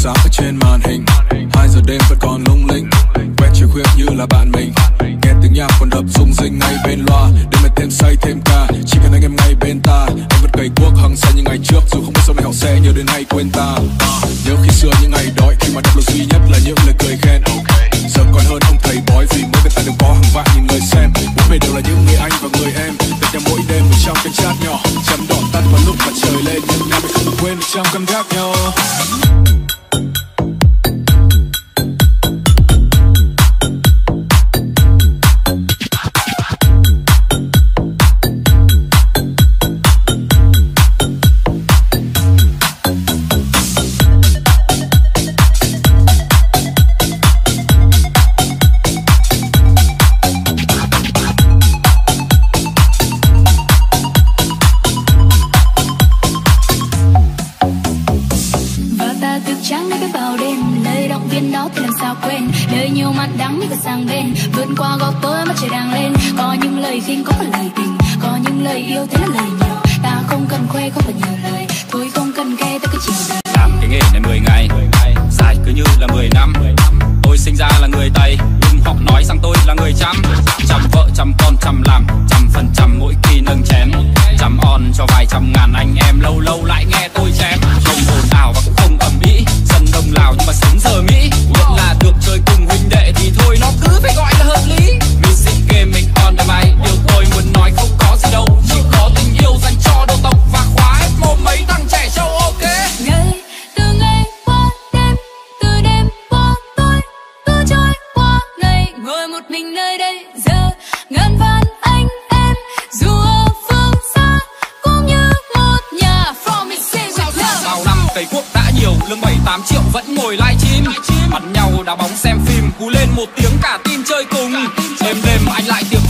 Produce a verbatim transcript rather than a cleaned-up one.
sáng ở trên màn hình. Hai giờ đêm vẫn còn lung linh, quen chiều khuya như là bạn mình. Nghe tiếng nhạc còn đập rung rinh ngay bên loa, đêm nay thêm say thêm ca, chỉ cần anh em ngay bên ta. Anh vẫn cày cuốc hăng say như ngày trước, dù không biết sau này họ sẽ nhớ đến hay quên ta. Nhớ khi xưa những ngày đói, khi mà đọc được duy nhất là những lời cười khen. Giờ còn hơn ông thầy bói, vì mỗi cái tài đều có hàng vạn nghìn người xem. Bốn bề đều là những người anh và người em, gặp nhau mỗi đêm ở trong cái chat nhỏ. Chấm đỏ tắt vào lúc mặt trời lên, nhưng em phải không quên được trong cơn gác nhau. Bắn nhau đá bóng xem phim, cú lên một tiếng cả team chơi cùng. Đêm đêm anh lại tiếng